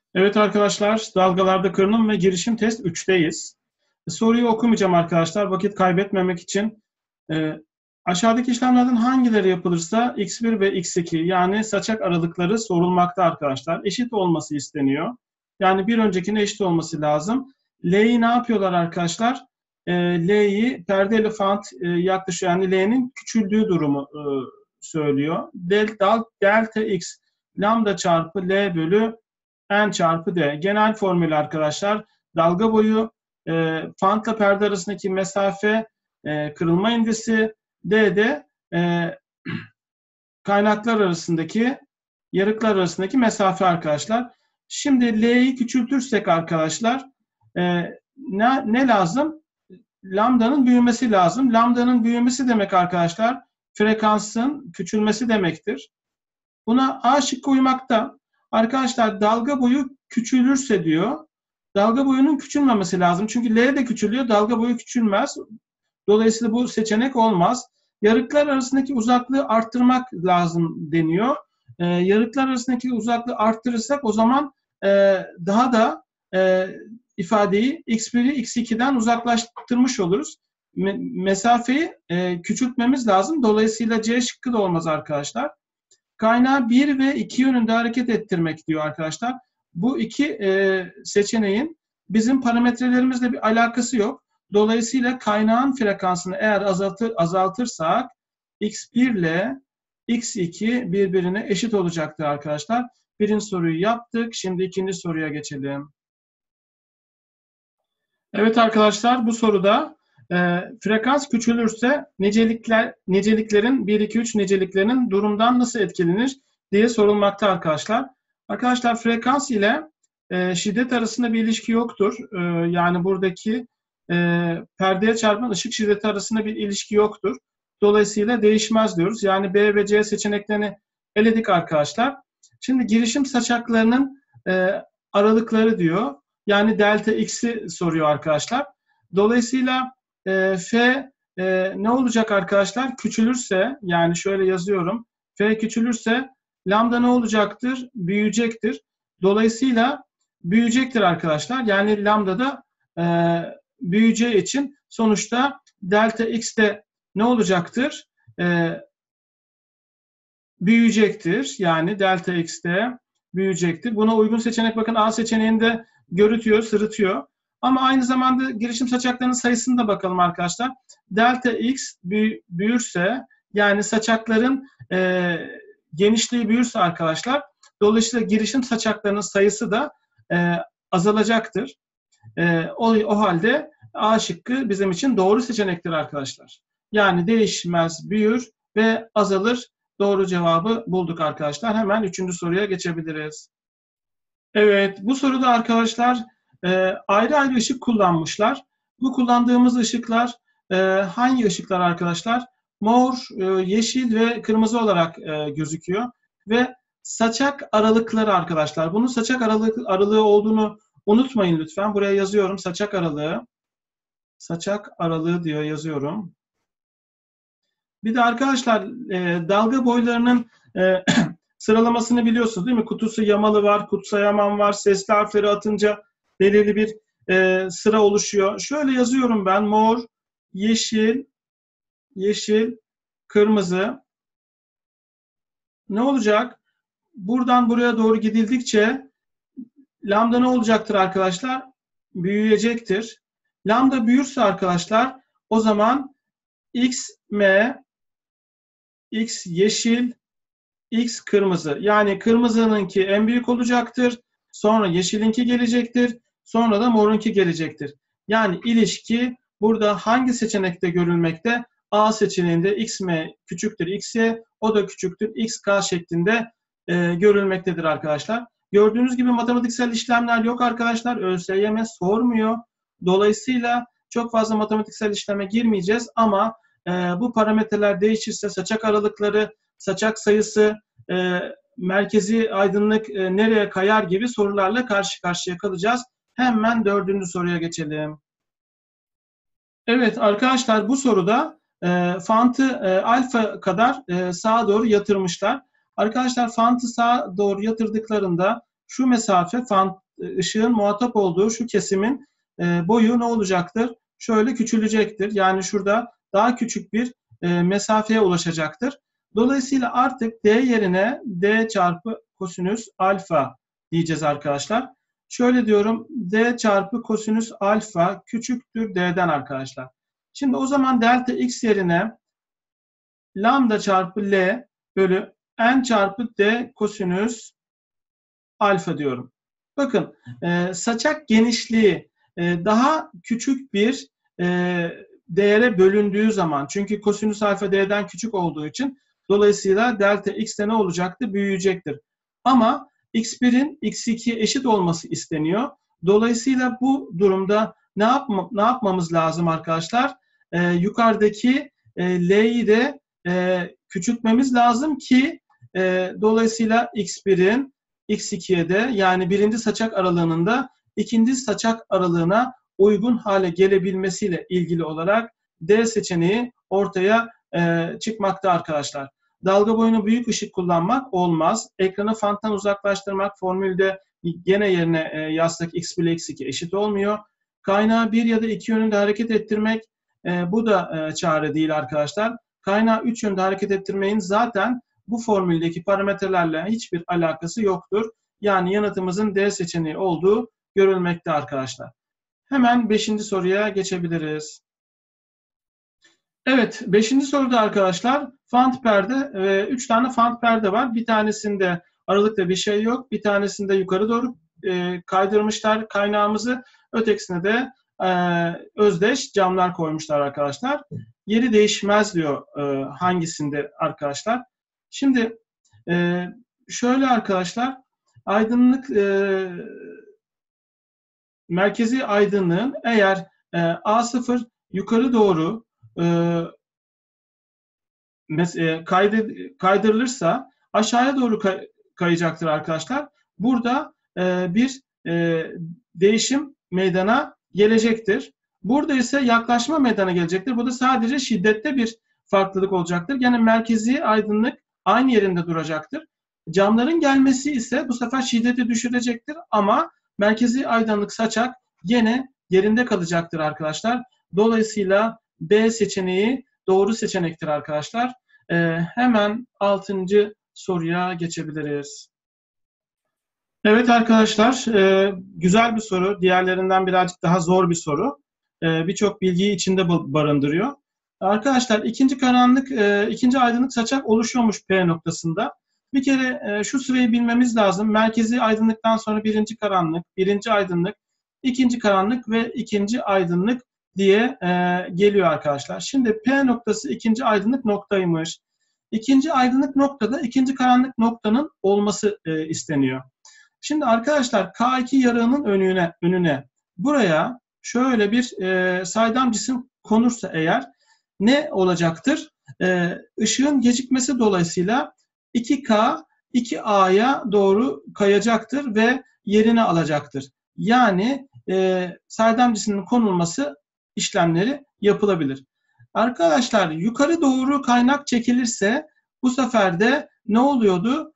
Evet arkadaşlar, dalgalarda kırınım ve girişim test 3'teyiz. Soruyu okumayacağım arkadaşlar, vakit kaybetmemek için. E, Aşağıdaki işlemlerden hangileri yapılırsa x1 ve x2 yani saçak aralıkları sorulmakta arkadaşlar. Eşit olması isteniyor. Yani bir öncekine eşit olması lazım. L'yi ne yapıyorlar arkadaşlar? L'yi perdeli font yaklaşıyor. Yani L'nin küçüldüğü durumu söylüyor. Delta x lambda çarpı L bölü N çarpı D. Genel formül arkadaşlar. Dalga boyu, fantla perde arasındaki mesafe, kırılma indisi, D de kaynaklar arasındaki, yarıklar arasındaki mesafe arkadaşlar. Şimdi L'yi küçültürsek arkadaşlar, ne lazım? Lambdanın büyümesi lazım. Lambdanın büyümesi demek arkadaşlar, frekansın küçülmesi demektir. Buna A şıkkı uymakta. Arkadaşlar dalga boyu küçülürse diyor. Dalga boyunun küçülmemesi lazım. Çünkü L de küçülüyor. Dalga boyu küçülmez. Dolayısıyla bu seçenek olmaz. Yarıklar arasındaki uzaklığı arttırmak lazım deniyor. Yarıklar arasındaki uzaklığı arttırırsak o zaman daha da ifadeyi x1'i x2'den uzaklaştırmış oluruz. Mesafeyi küçültmemiz lazım. Dolayısıyla C şıkkı da olmaz arkadaşlar. Kaynağı 1 ve 2 yönünde hareket ettirmek diyor arkadaşlar. Bu iki seçeneğin bizim parametrelerimizle bir alakası yok. Dolayısıyla kaynağın frekansını eğer azaltırsak x1 ile x2 birbirine eşit olacaktır arkadaşlar. Birinci soruyu yaptık. Şimdi ikinci soruya geçelim. Evet arkadaşlar, bu soruda frekans küçülürse niceliklerin 1, 2, 3 niceliklerinin durumdan nasıl etkilenir diye sorulmakta arkadaşlar. Arkadaşlar frekans ile şiddet arasında bir ilişki yoktur. Yani buradaki perdeye çarpan ışık şiddeti arasında bir ilişki yoktur. Dolayısıyla değişmez diyoruz. Yani B ve C seçeneklerini eledik arkadaşlar. Şimdi girişim saçaklarının aralıkları diyor. Yani delta x'i soruyor arkadaşlar. Dolayısıyla F ne olacak arkadaşlar? Küçülürse, yani şöyle yazıyorum. F küçülürse lambda ne olacaktır? Büyüyecektir. Dolayısıyla büyüyecektir arkadaşlar. Yani lambda da büyüyeceği için sonuçta delta x de ne olacaktır? Büyüyecektir. Yani delta x de büyüyecektir. Buna uygun seçenek bakın A seçeneğinde görütüyor, sırıtıyor. Ama aynı zamanda girişim saçaklarının sayısını da bakalım arkadaşlar. Delta x büyürse, yani saçakların genişliği büyürse arkadaşlar, dolayısıyla girişim saçaklarının sayısı da azalacaktır. O halde A şıkkı bizim için doğru seçenektir arkadaşlar. Yani değişmez, büyür ve azalır. Doğru cevabı bulduk arkadaşlar. Hemen üçüncü soruya geçebiliriz. Evet, bu soruda arkadaşlar ayrı ayrı ışık kullanmışlar. Bu kullandığımız ışıklar hangi ışıklar arkadaşlar? Mor, yeşil ve kırmızı olarak gözüküyor. Ve saçak aralıkları arkadaşlar. Bunun saçak aralığı olduğunu unutmayın lütfen. Buraya yazıyorum saçak aralığı. Saçak aralığı diyor, yazıyorum. Bir de arkadaşlar dalga boylarının sıralamasını biliyorsunuz değil mi? Kutusu yamalı var, kutsayaman var. Sesli harfleri atınca belirli bir sıra oluşuyor. Şöyle yazıyorum ben: mor, yeşil, kırmızı. Ne olacak? Buradan buraya doğru gidildikçe lambda ne olacaktır arkadaşlar? Büyüyecektir. Lambda büyürse arkadaşlar o zaman x yeşil, x kırmızı. Yani kırmızınınki en büyük olacaktır. Sonra yeşilinki gelecektir. Sonra da morunki gelecektir. Yani ilişki burada hangi seçenekte görülmekte? A seçeneğinde xm küçüktür xy, o da küçüktür xk şeklinde görülmektedir arkadaşlar. Gördüğünüz gibi matematiksel işlemler yok arkadaşlar. ÖSYM sormuyor. Dolayısıyla çok fazla matematiksel işleme girmeyeceğiz ama bu parametreler değişirse saçak aralıkları, saçak sayısı, merkezi aydınlık nereye kayar gibi sorularla karşı karşıya kalacağız. Hemen dördüncü soruya geçelim. Evet arkadaşlar, bu soruda fantı alfa kadar sağa doğru yatırmışlar. Arkadaşlar fantı sağa doğru yatırdıklarında şu mesafe ışığın muhatap olduğu şu kesimin boyu ne olacaktır? Şöyle küçülecektir. Yani şurada daha küçük bir mesafeye ulaşacaktır. Dolayısıyla artık d yerine d çarpı kosinüs alfa diyeceğiz arkadaşlar. Şöyle diyorum, d çarpı kosinüs alfa küçüktür d'den arkadaşlar. Şimdi o zaman delta x yerine lambda çarpı L bölü n çarpı D kosinüs alfa diyorum. Bakın saçak genişliği daha küçük bir değere bölündüğü zaman, çünkü kosinüs alfa D'den küçük olduğu için dolayısıyla delta x de ne olacaktır? Büyüyecektir. Ama x1'in x2'ye eşit olması isteniyor. Dolayısıyla bu durumda ne yapmamız lazım arkadaşlar? Yukarıdaki L'yi de küçültmemiz lazım ki dolayısıyla x1'in x2'ye de, yani birinci saçak aralığının da ikinci saçak aralığına uygun hale gelebilmesiyle ilgili olarak D seçeneği ortaya çıkmakta arkadaşlar. Dalga boyunu büyük ışık kullanmak olmaz. Ekranı fanttan uzaklaştırmak formülde gene yerine yazsak x1 ile x2 eşit olmuyor. Kaynağı bir ya da iki yönünde hareket ettirmek bu da çare değil arkadaşlar. Kaynağı 3 yönde hareket ettirmeyin zaten bu formüldeki parametrelerle hiçbir alakası yoktur. Yani yanıtımızın D seçeneği olduğu görülmekte arkadaşlar. Hemen 5. soruya geçebiliriz. Evet, 5. soruda arkadaşlar fant perde, 3 tane fant perde var. Bir tanesinde aralıkta bir şey yok. Bir tanesinde yukarı doğru kaydırmışlar kaynağımızı. Ötekisine de özdeş camlar koymuşlar arkadaşlar. Yeri değişmez diyor hangisinde arkadaşlar. Şimdi şöyle arkadaşlar, aydınlık merkezi aydınlığın eğer A0 yukarı doğru kaydırılırsa aşağıya doğru kayacaktır arkadaşlar. Burada bir değişim meydana gelecektir. Burada ise yaklaşma meydana gelecektir. Burada sadece şiddette bir farklılık olacaktır. Gene merkezi aydınlık aynı yerinde duracaktır. Camların gelmesi ise bu sefer şiddeti düşürecektir ama merkezi aydınlık saçak gene yerinde kalacaktır arkadaşlar. Dolayısıyla B seçeneği doğru seçenektir arkadaşlar. Hemen 6. soruya geçebiliriz. Evet arkadaşlar, güzel bir soru. Diğerlerinden birazcık daha zor bir soru. Birçok bilgiyi içinde barındırıyor. Arkadaşlar ikinci aydınlık saçak oluşuyormuş P noktasında. Bir kere şu sırayı bilmemiz lazım. Merkezi aydınlıktan sonra birinci karanlık, birinci aydınlık, ikinci karanlık ve ikinci aydınlık diye geliyor arkadaşlar. Şimdi P noktası ikinci aydınlık noktaymış. İkinci aydınlık noktada ikinci karanlık noktanın olması isteniyor. Şimdi arkadaşlar K2 yarığının önüne buraya şöyle bir saydam cisim konursa eğer ne olacaktır? Işığın gecikmesi dolayısıyla 2K 2A'ya doğru kayacaktır ve yerini alacaktır. Yani saydam cismin konulması işlemleri yapılabilir. Arkadaşlar yukarı doğru kaynak çekilirse bu sefer de ne oluyordu?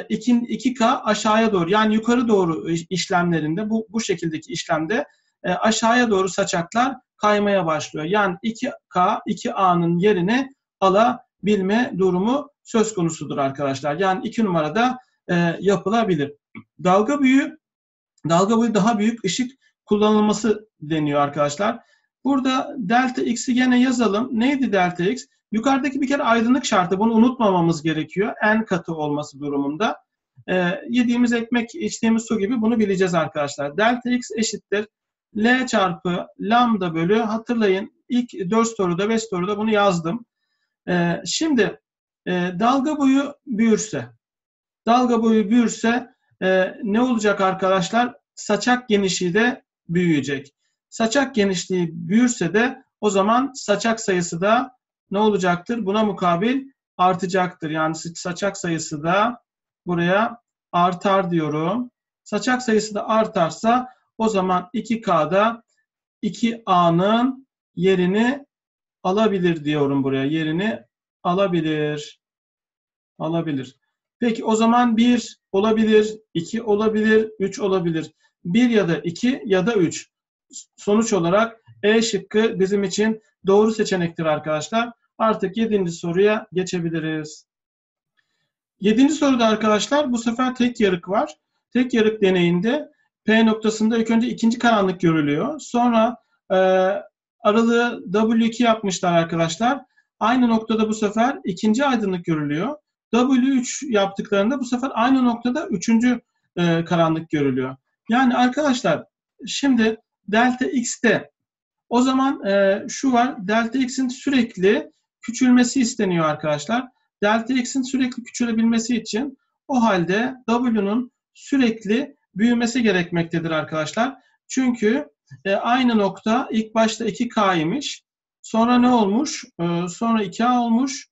2K aşağıya doğru, yani yukarı doğru işlemlerinde bu şekildeki işlemde aşağıya doğru saçaklar kaymaya başlıyor. Yani 2K 2A'nın yerini alabilme durumu söz konusudur arkadaşlar. Yani 2 numarada yapılabilir. Dalga boyu daha büyük ışık kullanılması deniyor arkadaşlar. Burada delta x'i gene yazalım. Neydi delta x? Yukarıdaki bir kere aydınlık şartı. Bunu unutmamamız gerekiyor. N katı olması durumunda. Yediğimiz ekmek, içtiğimiz su gibi bunu bileceğiz arkadaşlar. Delta x eşittir L çarpı lambda bölü, hatırlayın ilk 4 soruda 5 soruda bunu yazdım. Şimdi dalga boyu büyürse ne olacak arkadaşlar? Saçak genişliği de büyüyecek. Saçak genişliği büyürse de o zaman saçak sayısı da ne olacaktır? Buna mukabil artacaktır. Yani saçak sayısı da buraya artar diyorum. Saçak sayısı da artarsa o zaman 2K'da 2A'nın yerini alabilir diyorum buraya. Yerini alabilir. Peki o zaman 1 olabilir, 2 olabilir, 3 olabilir. 1 ya da 2 ya da 3. Sonuç olarak E şıkkı bizim için doğru seçenektir arkadaşlar. Artık 7. soruya geçebiliriz. 7. soruda arkadaşlar bu sefer tek yarık var. Tek yarık deneyinde P noktasında ilk önce ikinci karanlık görülüyor. Sonra aralığı W2 yapmışlar arkadaşlar. Aynı noktada bu sefer ikinci aydınlık görülüyor. W3 yaptıklarında bu sefer aynı noktada üçüncü karanlık görülüyor. Yani arkadaşlar şimdi delta x'te o zaman şu var, delta x'in sürekli küçülmesi isteniyor arkadaşlar. Delta x'in sürekli küçülebilmesi için o halde w'nun sürekli büyümesi gerekmektedir arkadaşlar. Çünkü aynı nokta ilk başta 2K'ymış. Sonra ne olmuş? Sonra 2A olmuş.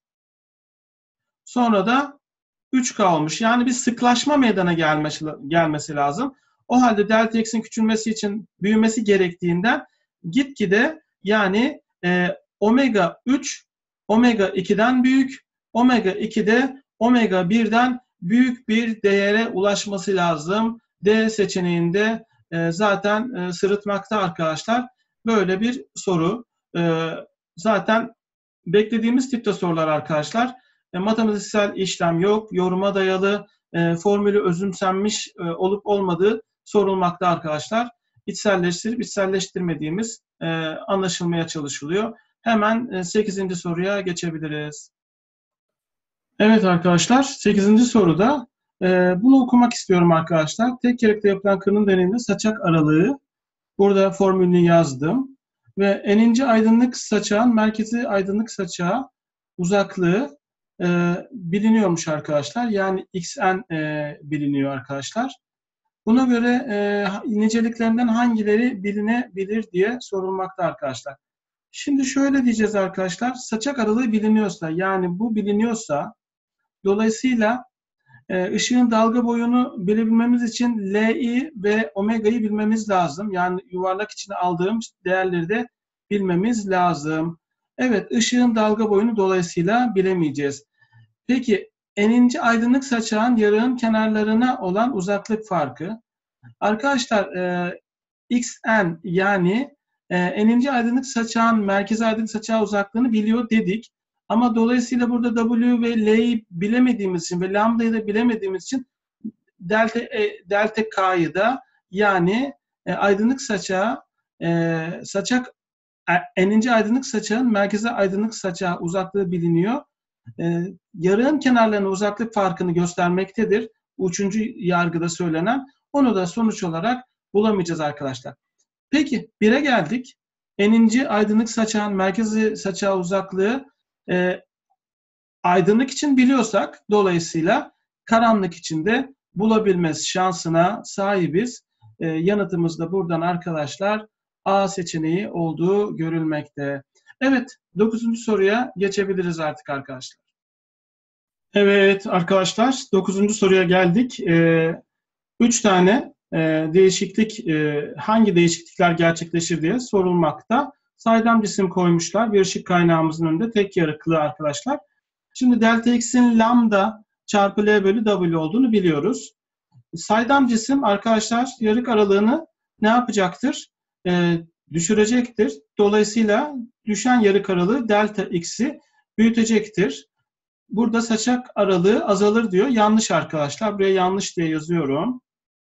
Sonra da 3K olmuş. Yani bir sıklaşma meydana gelmesi lazım. O halde delta x'in küçülmesi için büyümesi gerektiğinden gitgide yani omega 3 omega 2'den büyük, omega 2'de omega 1'den büyük bir değere ulaşması lazım. D seçeneğinde zaten sırıtmakta arkadaşlar. Böyle bir soru. Zaten beklediğimiz tipte sorular arkadaşlar. Matematiksel işlem yok, yoruma dayalı, formülü özümsenmiş olup olmadığı sorulmakta arkadaşlar. İçselleştirip içselleştirmediğimiz anlaşılmaya çalışılıyor. Hemen 8. soruya geçebiliriz. Evet arkadaşlar, 8. soruda bunu okumak istiyorum arkadaşlar. Tek yarıkta yapılan kırının deneyinde saçak aralığı, burada formülünü yazdım. Ve n'inci aydınlık saçağın merkezi aydınlık saçağı uzaklığı biliniyormuş arkadaşlar. Yani xn biliniyor arkadaşlar. Buna göre niceliklerinden hangileri bilinebilir diye sorulmakta arkadaşlar. Şimdi şöyle diyeceğiz arkadaşlar. Saçak aralığı biliniyorsa, yani bu biliniyorsa, dolayısıyla ışığın dalga boyunu bilebilmemiz için Li ve omega'yı bilmemiz lazım. Yani yuvarlak içine aldığım değerleri de bilmemiz lazım. Evet, ışığın dalga boyunu dolayısıyla bilemeyeceğiz. Peki, n'inci aydınlık saçağın yarığın kenarlarına olan uzaklık farkı. Arkadaşlar, xn yani n'inci aydınlık saçağın merkezi aydınlık saçağı uzaklığını biliyor dedik. Ama dolayısıyla burada W ve L'yi bilemediğimiz için ve lambdayı da bilemediğimiz için delta K'yı da yani aydınlık saçağı n'inci aydınlık saçağın merkezi aydınlık saçağı uzaklığı biliniyor. Yarığın kenarlarına uzaklık farkını göstermektedir. Üçüncü yargıda söylenen. Onu da sonuç olarak bulamayacağız arkadaşlar. Peki 1'e geldik. N'inci aydınlık saçağın merkezi saçağı uzaklığı aydınlık için biliyorsak dolayısıyla karanlık için de bulabilmez şansına sahibiz. Yanıtımız da buradan arkadaşlar A seçeneği olduğu görülmekte. Evet, 9. soruya geçebiliriz artık arkadaşlar. Evet arkadaşlar, 9. soruya geldik. 3 tane değişiklik, hangi değişiklikler gerçekleşir diye sorulmakta. Saydam cisim koymuşlar. Bir ışık kaynağımızın önünde tek yarıklı arkadaşlar. Şimdi delta x'in lambda çarpı L bölü W olduğunu biliyoruz. Saydam cisim arkadaşlar yarık aralığını ne yapacaktır? Düşürecektir. Dolayısıyla düşen yarık aralığı delta x'i büyütecektir. Burada saçak aralığı azalır diyor. Yanlış arkadaşlar. Buraya yanlış diye yazıyorum.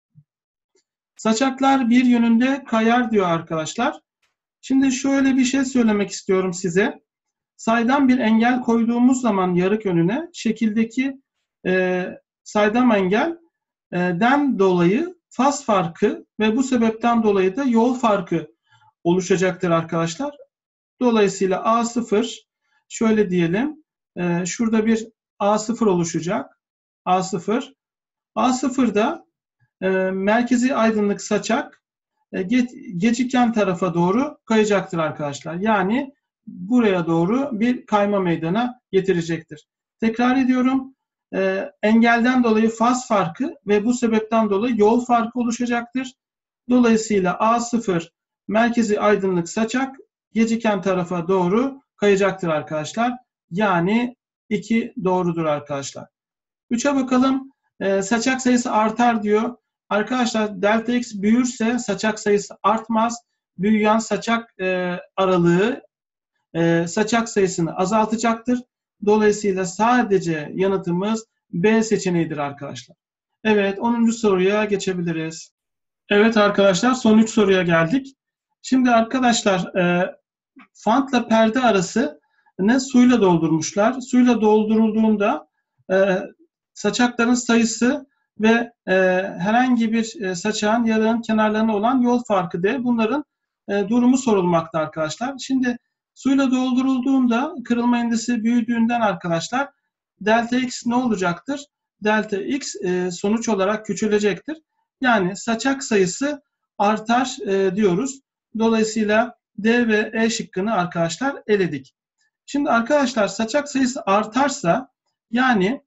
Saçaklar bir yönünde kayar diyor arkadaşlar. Şimdi şöyle bir şey söylemek istiyorum size. Saydam bir engel koyduğumuz zaman yarık önüne şekildeki saydam engelden dolayı faz farkı ve bu sebepten dolayı da yol farkı oluşacaktır arkadaşlar. Dolayısıyla A0 şöyle diyelim. Şurada bir A0 oluşacak. A0. A0'da merkezi aydınlık saçak geçiken tarafa doğru kayacaktır arkadaşlar. Yani buraya doğru bir kayma meydana getirecektir. Tekrar ediyorum. Engelden dolayı faz farkı ve bu sebepten dolayı yol farkı oluşacaktır. Dolayısıyla A0 merkezi aydınlık saçak geciken tarafa doğru kayacaktır arkadaşlar. Yani 2 doğrudur arkadaşlar. 3'e bakalım. Saçak sayısı artar diyor. Arkadaşlar delta x büyürse saçak sayısı artmaz. Büyüyen saçak aralığı saçak sayısını azaltacaktır. Dolayısıyla sadece yanıtımız B seçeneğidir arkadaşlar. Evet, 10. soruya geçebiliriz. Evet arkadaşlar, son 3 soruya geldik. Şimdi arkadaşlar fantla perde arası suyla doldurmuşlar. Suyla doldurulduğunda saçakların sayısı ve herhangi bir saçağın yarığın kenarlarına olan yol farkı D. Bunların durumu sorulmakta arkadaşlar. Şimdi suyla doldurulduğunda kırılma indisi büyüdüğünden arkadaşlar delta x ne olacaktır? Delta x sonuç olarak küçülecektir. Yani saçak sayısı artar diyoruz. Dolayısıyla D ve E şıkkını arkadaşlar eledik. Şimdi arkadaşlar saçak sayısı artarsa yani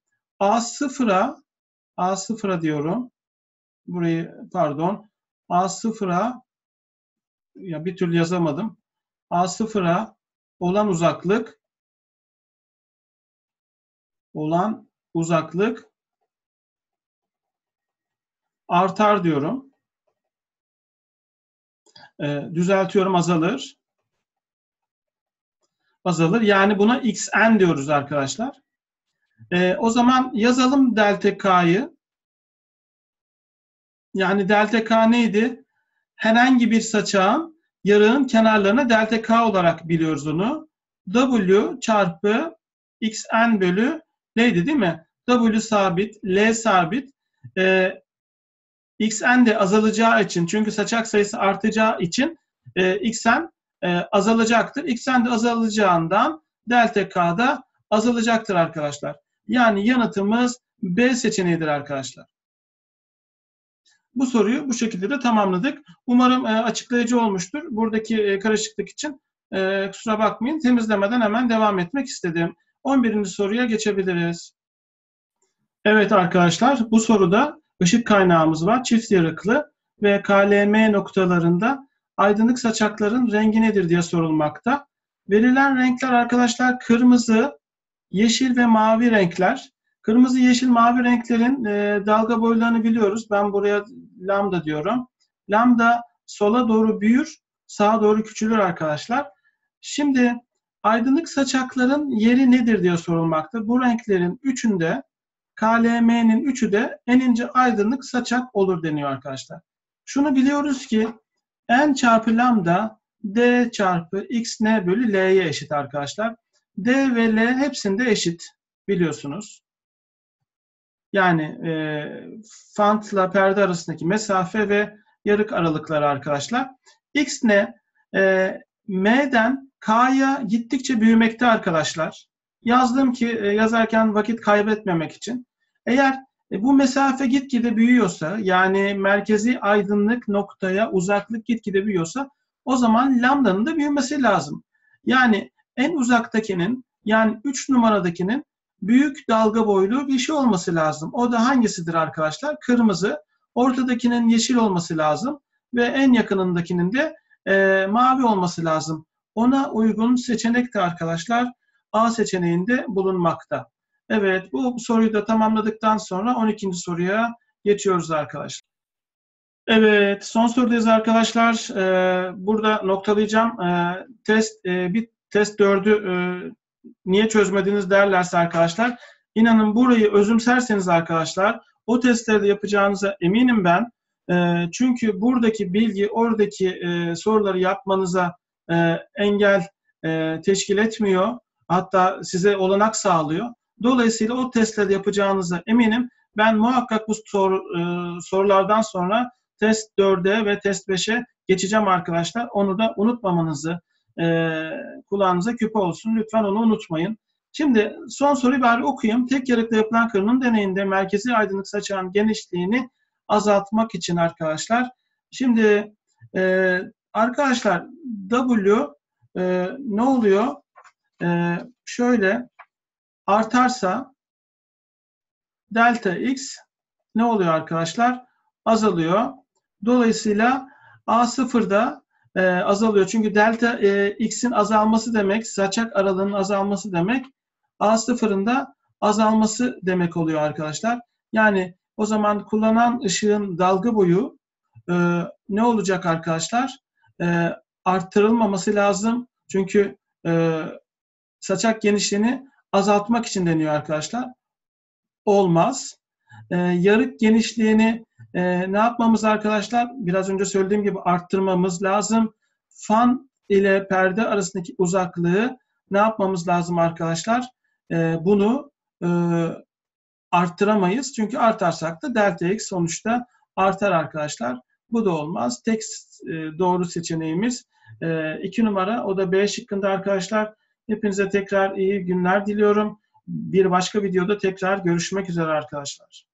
A0'a diyorum. Burayı pardon. A0'a ya bir türlü yazamadım. A0'a olan uzaklık artar diyorum. Düzeltiyorum, azalır. Azalır. Yani buna xn diyoruz arkadaşlar. O zaman yazalım delta k'yı. Yani delta k neydi? Herhangi bir saçağın yarığın kenarlarına delta k olarak biliyoruz onu. W çarpı xn bölü L'ydi değil mi? W sabit, L sabit. Xn de azalacağı için, çünkü saçak sayısı artacağı için xn azalacaktır. Xn de azalacağından delta k da azalacaktır arkadaşlar. Yani yanıtımız B seçeneğidir arkadaşlar. Bu soruyu bu şekilde de tamamladık. Umarım açıklayıcı olmuştur. Buradaki karışıklık için kusura bakmayın. Temizlemeden hemen devam etmek istedim. 11. soruya geçebiliriz. Evet arkadaşlar, bu soruda ışık kaynağımız var. Çift yarıklı ve KLM noktalarında aydınlık saçakların rengi nedir diye sorulmakta. Verilen renkler arkadaşlar kırmızı, yeşil ve mavi renkler. Kırmızı, yeşil, mavi renklerin dalga boylarını biliyoruz. Ben buraya lambda diyorum. Lambda sola doğru büyür, sağa doğru küçülür arkadaşlar. Şimdi aydınlık saçakların yeri nedir diye sorulmakta. Bu renklerin üçünde, KLM'nin üçü de en ince aydınlık saçak olur deniyor arkadaşlar. Şunu biliyoruz ki n çarpı lambda d çarpı xn bölü l'ye eşit arkadaşlar. D ve L hepsinde eşit biliyorsunuz. Yani fantla perde arasındaki mesafe ve yarık aralıkları arkadaşlar. X ne? M'den K'ya gittikçe büyümekte arkadaşlar. Yazdım ki yazarken vakit kaybetmemek için. Eğer bu mesafe gitgide büyüyorsa, yani merkezi aydınlık noktaya uzaklık gitgide büyüyorsa, o zaman lambdanın da büyümesi lazım. Yani en uzaktakinin, yani 3 numaradakinin büyük dalga boylu bir şey olması lazım. O da hangisidir arkadaşlar? Kırmızı. Ortadakinin yeşil olması lazım. Ve en yakınındakinin de mavi olması lazım. Ona uygun seçenek de arkadaşlar A seçeneğinde bulunmakta. Evet, bu soruyu da tamamladıktan sonra 12. soruya geçiyoruz arkadaşlar. Evet, son sorudayız arkadaşlar. Burada noktalayacağım. Test 4'ü niye çözmediniz derlerse arkadaşlar, inanın burayı özümserseniz arkadaşlar, o testleri de yapacağınıza eminim ben. Çünkü buradaki bilgi oradaki soruları yapmanıza engel teşkil etmiyor. Hatta size olanak sağlıyor. Dolayısıyla o testleri yapacağınıza eminim. Ben muhakkak bu sorulardan sonra test 4'e ve test 5'e geçeceğim arkadaşlar. Onu da unutmamanızı, kulağınıza küpe olsun. Lütfen onu unutmayın. Şimdi son soruyu bari okuyayım. Tek yarıkla yapılan kırının deneyinde merkezi aydınlık saçağın genişliğini azaltmak için arkadaşlar. Şimdi arkadaşlar W ne oluyor? Şöyle artarsa delta x ne oluyor arkadaşlar? Azalıyor. Dolayısıyla A0'da azalıyor. Çünkü delta x'in azalması demek, saçak aralığının azalması demek. A0'ın da azalması demek oluyor arkadaşlar. Yani o zaman kullanan ışığın dalga boyu ne olacak arkadaşlar? Arttırılmaması lazım. Çünkü saçak genişliğini azaltmak için deniyor arkadaşlar. Olmaz. Yarık genişliğini ne yapmamız arkadaşlar? Biraz önce söylediğim gibi arttırmamız lazım. Fan ile perde arasındaki uzaklığı ne yapmamız lazım arkadaşlar? Bunu arttıramayız. Çünkü artarsak da delta x sonuçta artar arkadaşlar. Bu da olmaz. Tek doğru seçeneğimiz 2 numara. O da B şıkkında arkadaşlar. Hepinize tekrar iyi günler diliyorum. Bir başka videoda tekrar görüşmek üzere arkadaşlar.